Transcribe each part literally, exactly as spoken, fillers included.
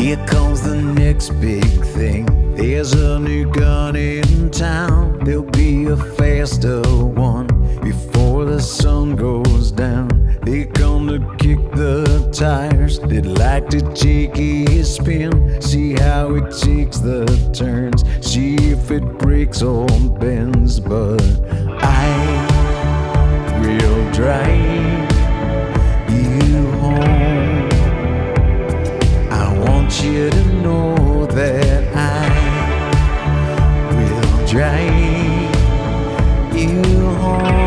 Here comes the next big thing. There's a new gun in town. There'll be a faster one before the sun goes down. They come to kick the tires. They'd like to take a spin, see how it takes the turns, see if it breaks or bends. But I will drive you home. I want you to know that I will drive you home.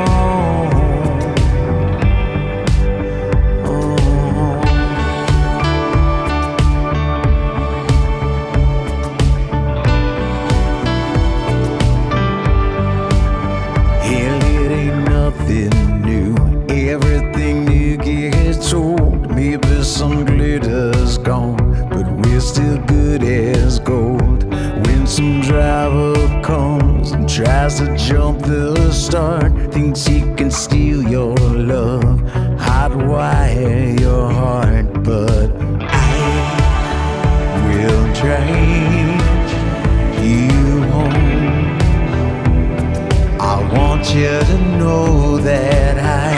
Everything you get told, maybe some glitter's gone, but we're still good as gold. When some driver comes and tries to jump the start, thinks he can steal your love, hotwire your heart. But I will drive you home. I want you to know that I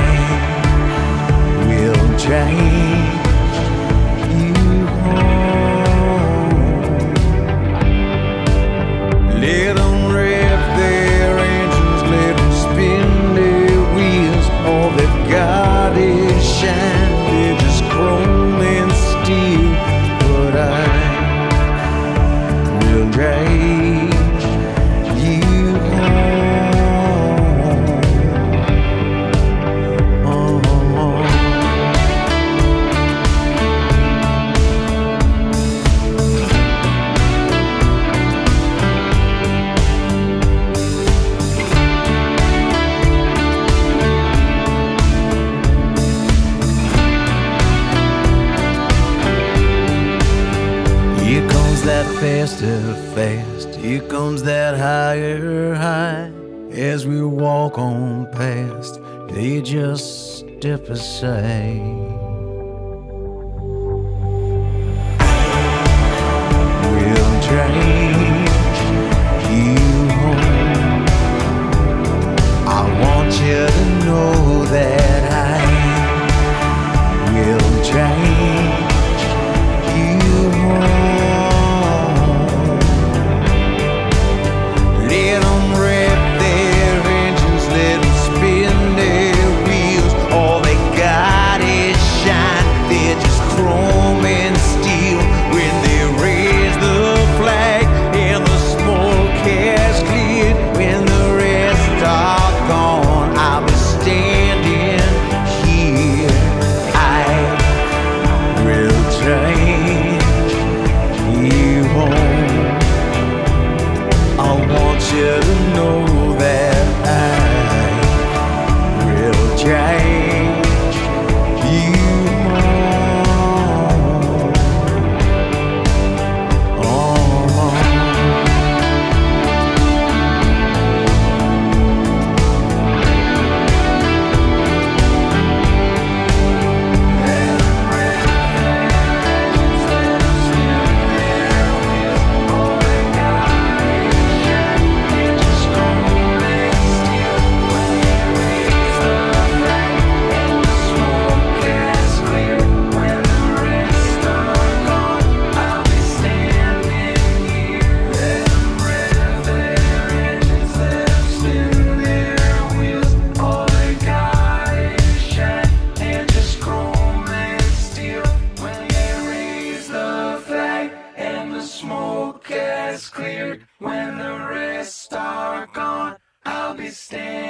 will drive you home. Let them rev their engines, let them spin their wheels. All they've got is shine, they're just chrome and steel. But I will drive you home. Here comes that faster fast, here comes that higher high. As we walk on past, they just step aside. We'll drive you home. I want you to know that I will drive you home. Let them rev their engines, let them spin their wheels. All they got is shine, they're just chrome and steel. When they raise the flag and the smoke has cleared, when the rest are gone, I'll be standing here. I will drive you home. I want you to know that I will drive you home. Oh. Smoke has cleared when the rest are gone. I'll be standing.